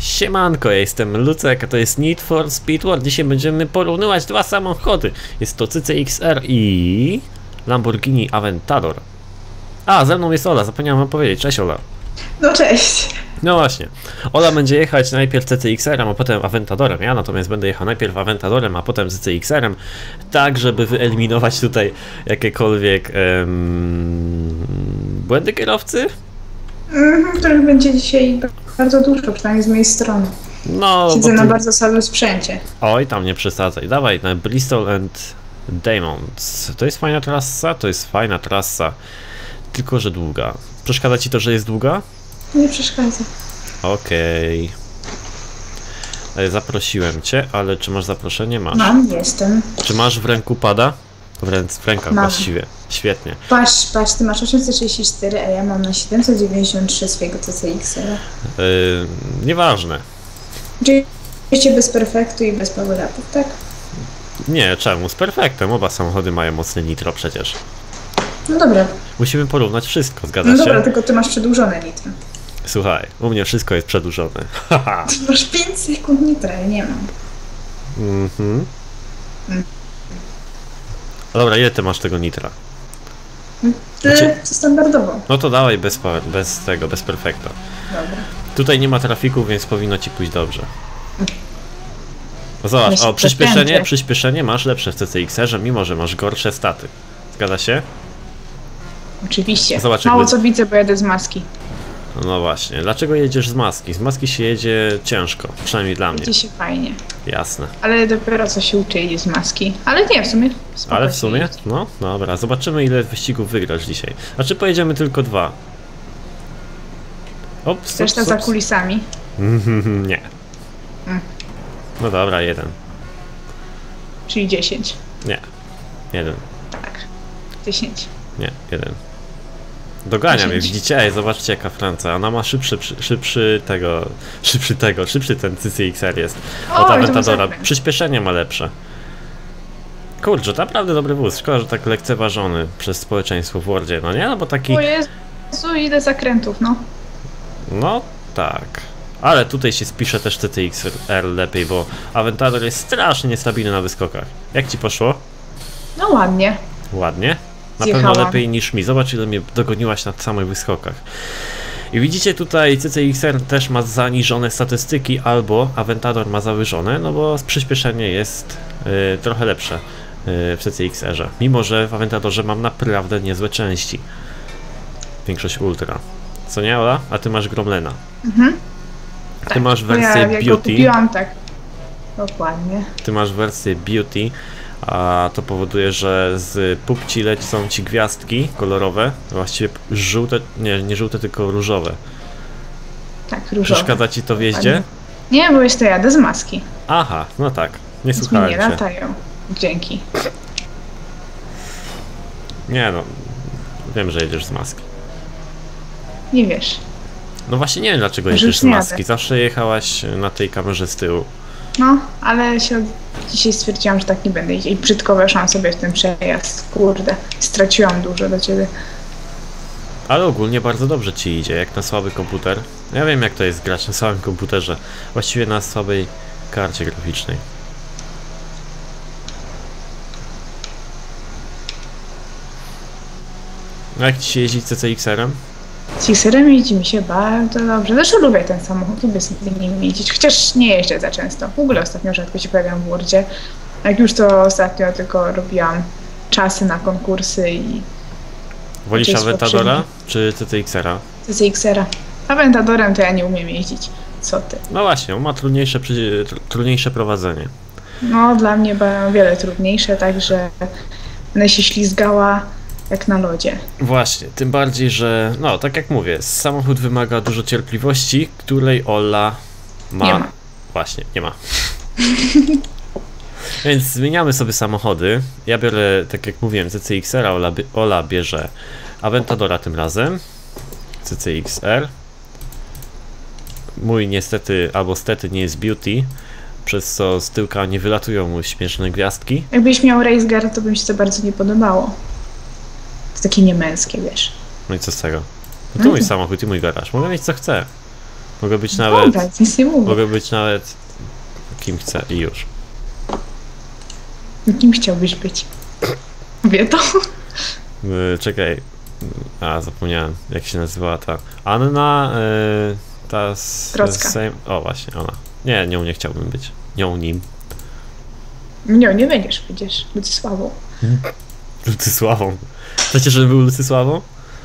Siemanko, ja jestem Lucek, a to jest Need for Speed World. Dzisiaj będziemy porównywać dwa samochody. Jest to CCXR i Lamborghini Aventador. A, ze mną jest Ola, zapomniałem wam powiedzieć. Cześć Ola. No cześć. No właśnie. Ola będzie jechać najpierw CCXR-em, a potem Aventadorem. Ja natomiast będę jechał najpierw Aventadorem, a potem CCXR-em. Tak, żeby wyeliminować tutaj jakiekolwiek błędy kierowcy. Których będzie dzisiaj bardzo dużo, przynajmniej z mojej strony. No, siedzę na bardzo słabym sprzęcie. Oj, tam nie przesadzaj. Dawaj na Bristol and Diamonds. To jest fajna trasa? To jest fajna trasa. Tylko, że długa. Przeszkadza ci to, że jest długa? Nie przeszkadza. Okej. Zaprosiłem cię, ale czy masz zaproszenie? Masz. Mam, jestem. Czy masz w ręku pada? W rękach Mam. właściwie. Świetnie. Patrz, ty masz 864, a ja mam na 793 swojego CCX-a. Nieważne. Oczywiście bez perfektu i bez power-upów, tak? Nie, czemu? Z perfektem. Oba samochody mają mocne nitro przecież. No dobra. Musimy porównać wszystko, zgadza No się? dobra, tylko ty masz przedłużone nitro. Słuchaj, u mnie wszystko jest przedłużone. Haha. Ty masz 5 sekund nitra, ja nie mam. Dobra, ile ty masz tego nitra? Ty standardowo. No to dawaj bez perfekta. Dobra. Tutaj nie ma trafiku, więc powinno ci pójść dobrze. No zobacz, Myślę, o, przyspieszenie masz lepsze w CCXR-ze, mimo że masz gorsze staty. Zgadza się? Oczywiście. Zobacz, Mało jakby... co widzę, bo jadę z maski. No właśnie, dlaczego jedziesz z maski? Z maski się jedzie ciężko, przynajmniej dla mnie. Jedzie się fajnie. Jasne. Ale dopiero co się uczy jedzie z maski. Ale nie, w sumie Ale w sumie? No, dobra, zobaczymy ile wyścigów wygrasz dzisiaj. Znaczy pojedziemy tylko 2. Ops, Reszta za kulisami. Nie. No dobra, 1. Czyli 10. Nie. 1. Tak. 10. Nie, 1. Dogania mnie, widzicie? Ej, zobaczcie jaka Francja. Ona ma szybszy ten CCXR jest. Od Aventadora. Przyspieszenie ma lepsze. Kurczę, to naprawdę dobry wóz. Szkoda, że tak lekceważony przez społeczeństwo w Wordzie, no nie? No bo taki... O Jezu, ile zakrętów, no. No, tak. Ale tutaj się spisze też CCXR lepiej, bo Aventador jest strasznie niestabilny na wyskokach. Jak ci poszło? No ładnie. Ładnie? Na Zjechałam. pewno lepiej niż mi. Zobacz, ile mnie dogoniłaś na samych wyskokach. I widzicie tutaj CCXR też ma zaniżone statystyki, albo Aventador ma zawyżone, no bo przyspieszenie jest trochę lepsze w CCXR-ze. Mimo że w Aventadorze mam naprawdę niezłe części. Większość ultra. Co nie, Ola? A ty masz Gromlena. Ty Tak, masz wersję ja Beauty. go kupiłam, tak. Dokładnie. Ty masz wersję Beauty, a to powoduje, że z pupci lecą ci gwiazdki kolorowe, właściwie żółte, nie żółte, tylko różowe. Tak, różowe. Przeszkadza ci to w jeździe? Nie, bo jeszcze jadę z maski. Aha, no tak, nie Więc mi słuchałem nie cię. latają. Dzięki. Nie no, wiem, że jedziesz z maski. Nie wiesz. No właśnie nie wiem, dlaczego Już jedziesz z nie maski, jadę. zawsze jechałaś na tej kamerze z tyłu. No, ale się dzisiaj stwierdziłam, że tak nie będę iść. I brzydko weszłam sobie w ten przejazd. Kurde, straciłam dużo do ciebie. Ale ogólnie bardzo dobrze ci idzie, jak na słaby komputer. Ja wiem, jak to jest grać na słabym komputerze, właściwie na słabej karcie graficznej. A jak ci się jeździ CCXR-em? CXR-em jeździ mi się bardzo dobrze. Zresztą lubię ten samochód, lubię sobie nim jeździć. Chociaż nie jeżdżę za często. W ogóle ostatnio rzadko się pojawiam w Wordzie. Jak już to ostatnio tylko robiłam czasy na konkursy i Wolisz Aventadora czy CCXR-a? CCXR-a. Aventadorem to ja nie umiem jeździć. Co ty? No właśnie, on ma trudniejsze prowadzenie. No dla mnie o wiele trudniejsze, także będę się ślizgała jak na lodzie. Właśnie, tym bardziej, że no tak jak mówię, samochód wymaga dużo cierpliwości, której Ola ma. Nie ma. Właśnie, nie ma. Więc zmieniamy sobie samochody. Ja biorę, tak jak mówiłem, CCXR-a, Ola bierze Aventadora tym razem. CCXR. Mój niestety, albo stety nie jest Beauty, przez co z tyłka nie wylatują mu śmieszne gwiazdki. Jakbyś miał race car, to by mi się to bardzo nie podobało. To takie niemęskie, wiesz. No i co z tego? No to mój samochód i mój garaż. Mogę mieć co chcę. Mogę być nawet... Dobra, nic nie mówię. Mogę być nawet... kim chcę i już. Kim chciałbyś być? Wie to? Czekaj. A, zapomniałem, jak się nazywała ta... Anna... ta z... Trocka. O, właśnie, ona. Nie, nią nie chciałbym być. Nią, nim. Nie będziesz przecież. Lucysławą. Lucysławą. Chcecie, żeby był Lucysławą?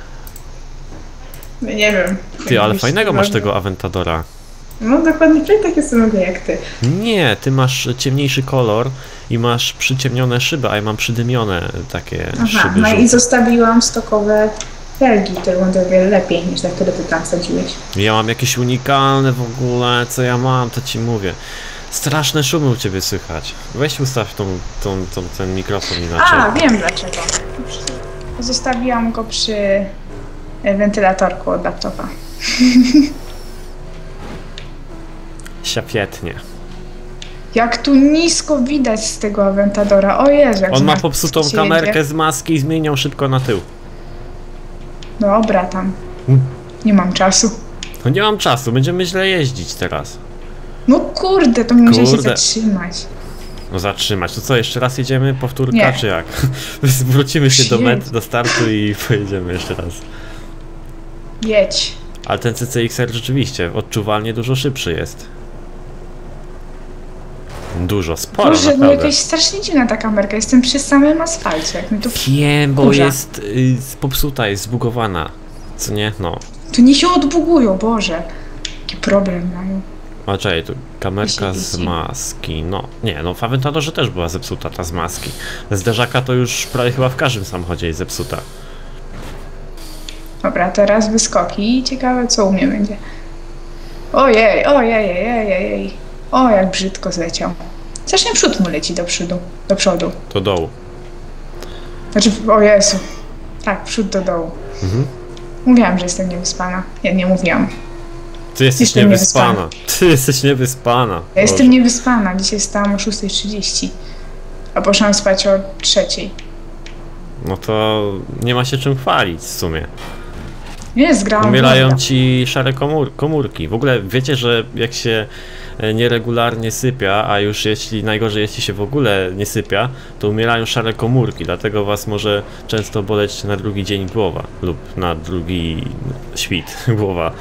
Nie wiem. Ty, ale Jakbyś fajnego masz zrobił. tego Aventadora. No dokładnie takie same jak ty. Nie, ty masz ciemniejszy kolor i masz przyciemnione szyby, a ja mam przydymione takie Aha, szyby no i żółte. zostawiłam stokowe felgi, które będą o wiele lepiej niż te, które ty tam sadziłeś. Ja mam jakieś unikalne w ogóle, co ja mam, to ci mówię. Straszne szumy u ciebie słychać. Weź ustaw ten mikrofon inaczej. A, wiem dlaczego. Zostawiłam go przy wentylatorku od laptopa. Świetnie. Jak tu nisko widać z tego Aventadora. O Jezu, jak On ma zmartwić popsutą się kamerkę jedzie. z maski i zmienią szybko na tył. Dobra, tam. Nie mam czasu. No nie mam czasu, będziemy źle jeździć teraz. No kurde, to muszę się Kurde. zatrzymać. No zatrzymać, to co, jeszcze raz jedziemy? Powtórka Nie. czy jak? Wrócimy się do Jedź. mety, do startu i pojedziemy jeszcze raz. Jedź. Ale ten CCXR rzeczywiście odczuwalnie dużo szybszy jest. Dużo, sporo Boże, no naprawdę. jakaś strasznie dziwna ta kamerka. Jestem przy samym asfalcie. Jak mi tu... Wiem, bo Kurza. jest popsuta, jest zbugowana. Co nie? No. Tu nie się odbugują, Boże. Jaki problem mają. A czekaj, tu kamerka z Wisi. maski. No, nie, no w Aventadorze też była zepsuta ta z maski. Zderzaka to już prawie chyba w każdym samochodzie jest zepsuta. Dobra, teraz wyskoki i ciekawe co u mnie będzie. Ojej, ojej, ojej, ojej. O, jak brzydko zleciał. Strasznie przód mu leci do przodu. To dołu. Znaczy, o Jezu. Tak, przód do dołu. Mhm. Mówiłam, że jestem niewyspana. Ja nie mówiłam. Ty jesteś Jestem niewyspana. Ty jesteś niewyspana. Ja jestem niewyspana. Dzisiaj stałam o 6:30. A poszłam spać o 3:00. No to nie ma się czym chwalić w sumie. Nie, zgrałam. Umierają wodę. ci szare komórki. W ogóle wiecie, że jak się nieregularnie sypia, a już najgorzej jeśli się w ogóle nie sypia, to umierają szare komórki, dlatego was może często boleć na drugi dzień głowa lub na drugi świt głowa.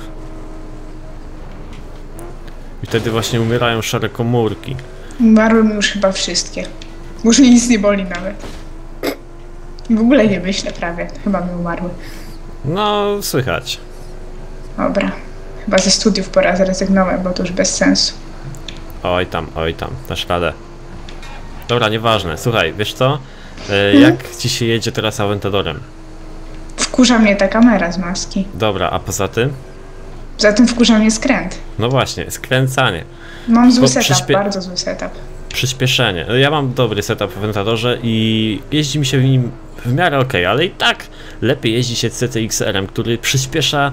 I wtedy właśnie umierają szare komórki. Umarły mi już chyba wszystkie. Już mnie nic nie boli nawet. W ogóle nie myślę prawie. Chyba mi umarły. No, słychać. Dobra. Chyba ze studiów pora zrezygnować, bo to już bez sensu. Oj tam, dasz radę. Dobra, nieważne. Słuchaj, wiesz co? Jak ci się jedzie teraz Aventadorem? Wkurza mnie ta kamera z maski. Dobra, a poza tym? Poza tym wkurza mnie skręt. No właśnie, skręcanie. Mam zły Bo setup, bardzo zły setup. Przyspieszenie. Ja mam dobry setup w Aventadorze i jeździ mi się w nim w miarę okej, ale i tak lepiej jeździ się CCXR-em, który przyspiesza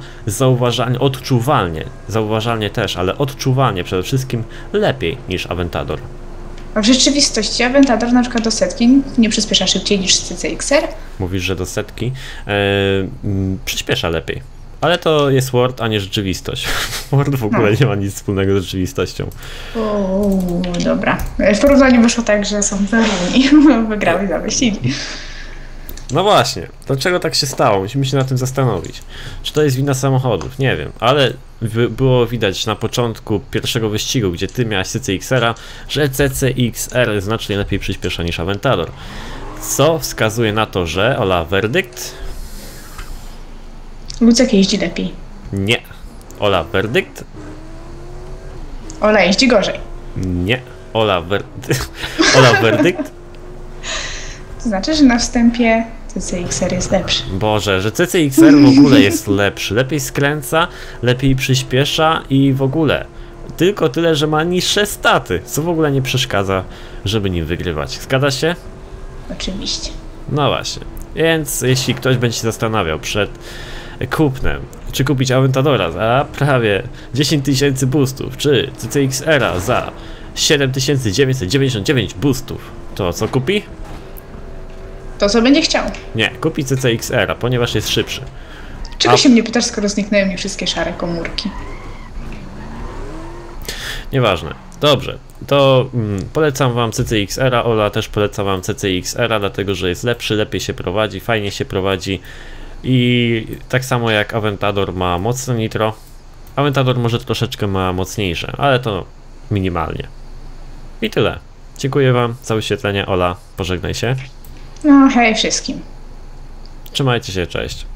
zauważalnie też, ale odczuwalnie przede wszystkim lepiej niż Aventador. A w rzeczywistości Aventador na przykład do setki nie przyspiesza szybciej niż CCXR? Mówisz, że do setki przyspiesza lepiej. Ale to jest Word, a nie rzeczywistość. Word w ogóle nie ma nic wspólnego z rzeczywistością. Dobra. W porównaniu wyszło tak, że są zarówni. Wygrały za wyścigi. No właśnie, dlaczego tak się stało? Musimy się nad tym zastanowić. Czy to jest wina samochodów? Nie wiem, ale było widać na początku pierwszego wyścigu, gdzie ty miałeś CCXR-a, że CCXR znacznie lepiej przyspiesza niż Aventador. Co wskazuje na to, że Ola, werdykt? Lucek jeździ lepiej. Nie. Ola, werdykt? Ola jeździ gorzej. Nie. Ola, werdykt? To znaczy, że na wstępie CCXR jest lepszy. Boże, że CCXR w ogóle jest lepszy. Lepiej skręca, lepiej przyspiesza i w ogóle. Tylko tyle, że ma niższe staty, co w ogóle nie przeszkadza, żeby nim wygrywać. Zgadza się? Oczywiście. No właśnie. Więc jeśli ktoś będzie się zastanawiał przed kupnem, czy kupić Aventadora za prawie 10 000 boostów, czy CCXR-a za 7999 boostów, to co kupi? To co będzie chciał. Nie, kupi CCXR-a, ponieważ jest szybszy. Czego się mnie pytasz, skoro zniknęły mi wszystkie szare komórki? Nieważne. Dobrze, to polecam wam CCXR-a, Ola też poleca wam CCXR-a, dlatego że jest lepszy, lepiej się prowadzi, fajnie się prowadzi i tak samo jak Aventador ma mocne nitro, Aventador może troszeczkę ma mocniejsze, ale to minimalnie. I tyle. Dziękuję wam za wyświetlenie. Ola, pożegnaj się. No hej wszystkim. Trzymajcie się, cześć.